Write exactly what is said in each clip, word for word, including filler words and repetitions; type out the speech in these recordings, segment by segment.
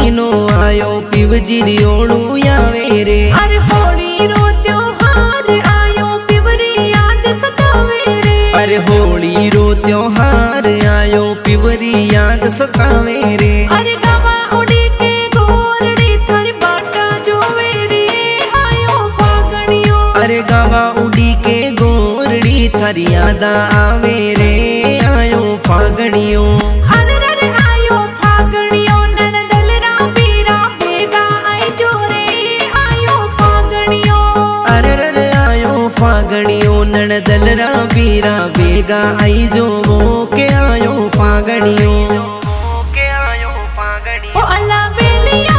महीनो आयो पिवजी रियोणु आवे रे। अरे होली रो त्योहार आयो पिवरी याद सतावे रे। अरे होली रो त्योहार आयो पिवरी याद सतावे रे। अरे गावा उड़ी के गोरड़ी थारी बाटा जोवे रे आयो फागणियो। अरे गावा उड़ी के गोरड़ी थारी याद आवे रे आयो फागणियो। अरे रे आयो फागणियो ननदलरा पीरा बेगा आई जोरे आयो फागणियो। अरे रे आयो फागणियो ननदलरा पीरा बेगा आई जो वो के आयो फागणियो। के आयो फागणियो। ओ अल्लाह बेलिया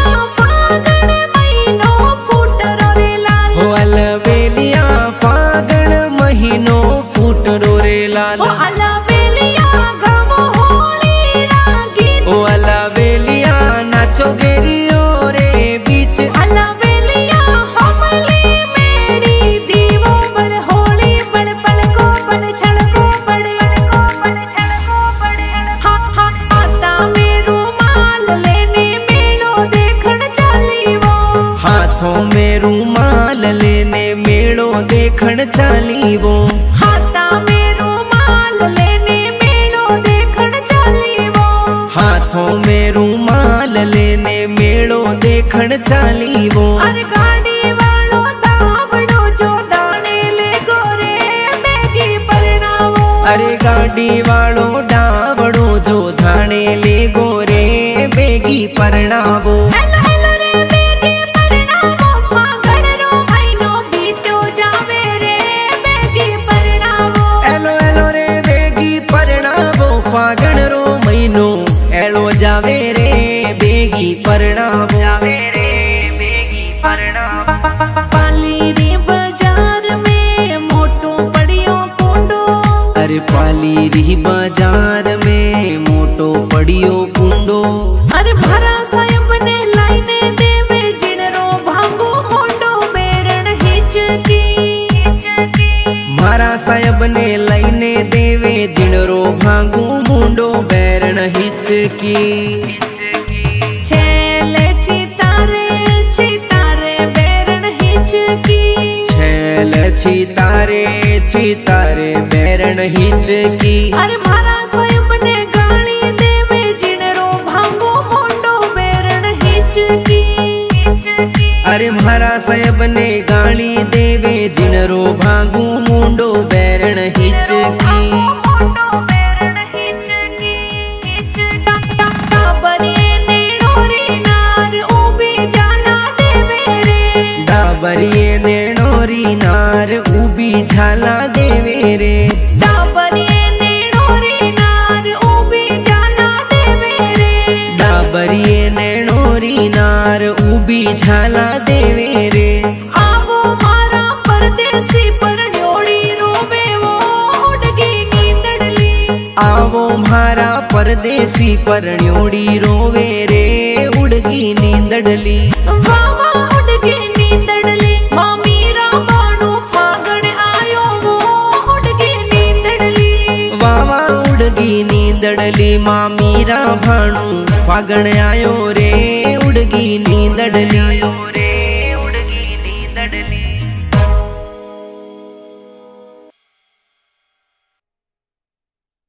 फागण महीनो फूटरो रे लाल। ओ अल्लाह बेलिया फागण महीनो फूटरो रे लाल। ओ अल्लाह बेलिया गावो होली रा गीत। ओ अल्लाह बेलिया नाचो गेरियो रे बीच। अल्लाह बेलिया हमली मेरी दीवो बड़ होली बड़ पलको बड़ छड़को बड़े बड़ छड़को बड़े। हा हा आता में रुमाल लेने मेलो देखण चाली वो। हाथों में रुमाल लेने मेड़ो देखण चाली वो। हाथा में रुमाल लेने मेलो देखण चाली वो। हाथों में रुमाल लेने मेड़ो देखण चाली वो। अरे गाड़ी वालो दावड़ो जो दाने ले गोरे बेगी परनावो। अरे गाड़ी वालो डावड़ो जो धाने ले गोरे बेगी परनावो। हेलो हेलो रे बेगी परनावो फागण रो महीनो बीत्यो जावे रे बेगी परनावो। एलो एलो रे बेगी परनावो फागण रो महीनो एलो जावे रे बेगी परनावो। जावे रे बेगी परनावो। पाली रे बाजार में मोटो पड़ियो कुंडो। अरे पाली री बाजार में मोटो पड़ियो कुंडो। अरे भरा साहब ने लाइने देवे जिणरो भांगो मोंडो बेरण हिचकी। मारा साहब ने लाइने देवे जिणरो भांगू मुंडो बैरण हिचकी। छेले चितारे चितारे बेरण हिचकी। छेल छितारे छितारे बैरण हिचकी। अरे मारा साहब ने गाली देवे जिणरो भांगो मोंडो बेरण हिचकी। अरे मारा साहब ने गाली देवे जिणरो भांगू मुंडो बैरण हिचकी। डाबरिये ने नोरी नार उबी झाला देवे रे। डाबरिये ने नोरी नार उबी झाला देवे रे। डाबरिये ने नोरी नार उबी झाला देवे रे। आवो मारा परदेसी परण्योड़ी रोवे वो उड़गी नींदड़ली। आवो मारा परदेसी परण्योड़ी रोवे रे उड़गी नींदड़ली। वावा उड़गी नींदड़ली मामीरा बाणू फागण आयो वो उड़गी नींदड़ली। वावा उड़गी नींदड़ली मामीरा भाणू फागण आयो रे उड़गी नींदड़ली।